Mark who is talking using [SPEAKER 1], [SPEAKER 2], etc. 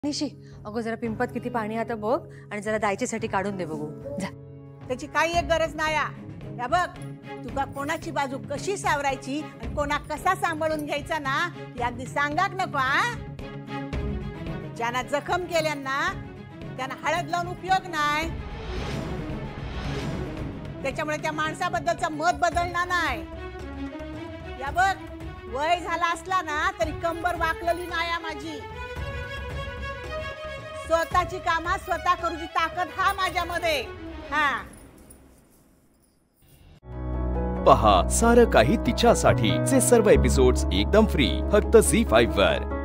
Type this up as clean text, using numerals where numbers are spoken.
[SPEAKER 1] निशी अगो जरा पिंपत किती पाणी आता बघ आणि जरा दायचीसाठी काढून दे बघू जा.
[SPEAKER 2] त्याची काही एक गरज नाही या बघ तुका कोणाची बाजू कशी सावरायची आणि कोणा कसा सांभाळून घ्यायचा ना ती अगदी सांगाक नको हा. ज्यांना जखम केल्यांना त्यांना हळद लावून उपयोग नाही. त्याच्यामुळे त्या माणसाबद्दलचा मत बदलणार नाही. या बघ वय झाला असला ना तरी कंबर वाकलेली नाही माझी. स्वतःची कामा स्वतः करूची ताकद हा माझ्यामध्ये. हा
[SPEAKER 3] पहा सारं काही तिच्यासाठी चे सर्व एपिसोड्स एकदम फ्री फक्त झी5 वर.